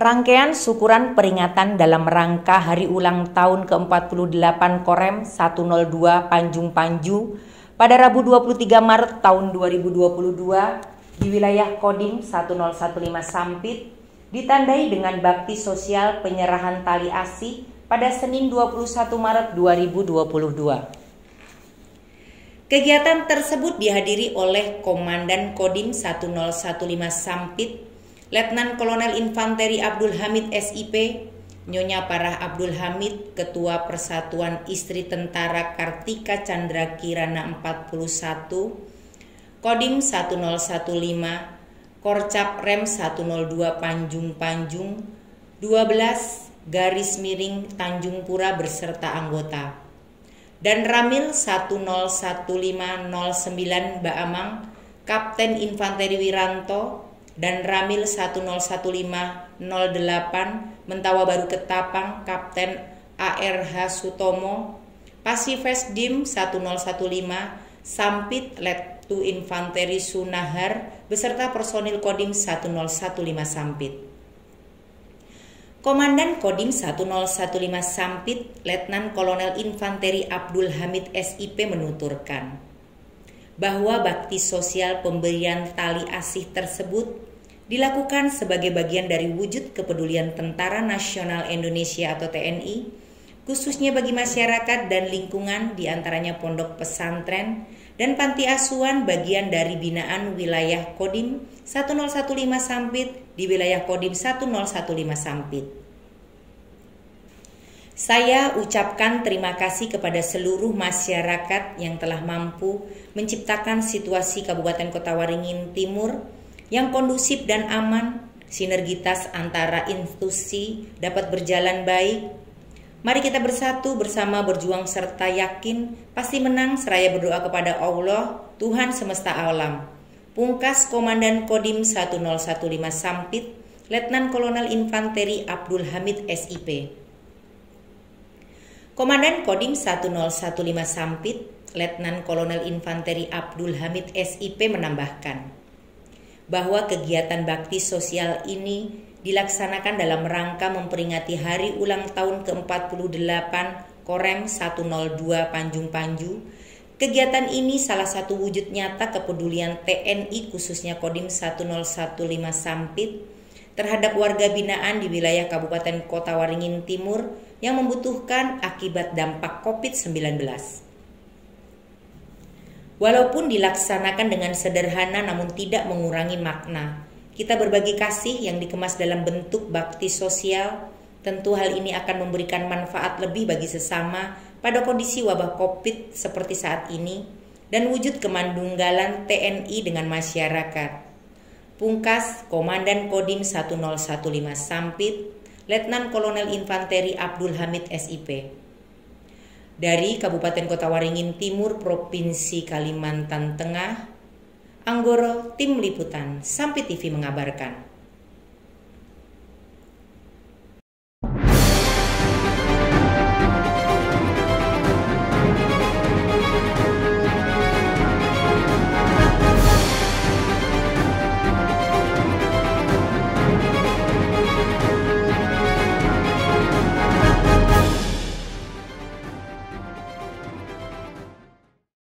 Rangkaian syukuran peringatan dalam rangka hari ulang tahun ke-48 Korem 102 Panjung Panju pada Rabu 23 Maret tahun 2022 di wilayah Kodim 1015 Sampit ditandai dengan bakti sosial penyerahan tali asi pada Senin 21 Maret 2022. Kegiatan tersebut dihadiri oleh Komandan Kodim 1015 Sampit, Letnan Kolonel Infanteri Abdul Hamid SIP, Nyonya Parah Abdul Hamid, Ketua Persatuan Istri Tentara Kartika Chandra Kirana 41, Kodim 1015, Korcap Rem 102 Panjung Panjung, 12 garis miring Tanjung Pura beserta anggota, dan Ramil 1015009 Baamang, Kapten Infanteri Wiranto, dan Ramil 1015008 Mentawa Baru Ketapang, Kapten ARH Sutomo, Pasifes Dim 1015 Sampit Letu Infanteri Sunahar beserta personil Kodim 1015 Sampit. Komandan Kodim 1015 Sampit, Letnan Kolonel Infanteri Abdul Hamid SIP menuturkan bahwa bakti sosial pemberian tali asih tersebut dilakukan sebagai bagian dari wujud kepedulian Tentara Nasional Indonesia atau TNI, khususnya bagi masyarakat dan lingkungan diantaranya pondok pesantren dan panti asuhan bagian dari binaan wilayah Kodim 1015 Sampit di wilayah Kodim 1015 Sampit. Saya ucapkan terima kasih kepada seluruh masyarakat yang telah mampu menciptakan situasi Kabupaten Kota Waringin Timur yang kondusif dan aman, sinergitas antara institusi dapat berjalan baik. Mari kita bersatu bersama berjuang serta yakin pasti menang seraya berdoa kepada Allah, Tuhan semesta alam. Pungkas Komandan Kodim 1015 Sampit, Letnan Kolonel Infanteri Abdul Hamid SIP. Komandan Kodim 1015 Sampit, Letnan Kolonel Infanteri Abdul Hamid SIP menambahkan bahwa kegiatan bakti sosial ini dilaksanakan dalam rangka memperingati hari ulang tahun ke-48 Korem 102 Panjung Panju. Kegiatan ini salah satu wujud nyata kepedulian TNI khususnya Kodim 1015 Sampit terhadap warga binaan di wilayah Kabupaten Kota Waringin Timur yang membutuhkan akibat dampak COVID-19. Walaupun dilaksanakan dengan sederhana namun tidak mengurangi makna, kita berbagi kasih yang dikemas dalam bentuk bakti sosial. Tentu hal ini akan memberikan manfaat lebih bagi sesama pada kondisi wabah COVID seperti saat ini dan wujud kemandunggalan TNI dengan masyarakat. Pungkas Komandan Kodim 1015 Sampit, Letnan Kolonel Infanteri Abdul Hamid SIP. Dari Kabupaten Kota Waringin Timur, Provinsi Kalimantan Tengah, Anggoro Tim Liputan Sampit TV mengabarkan.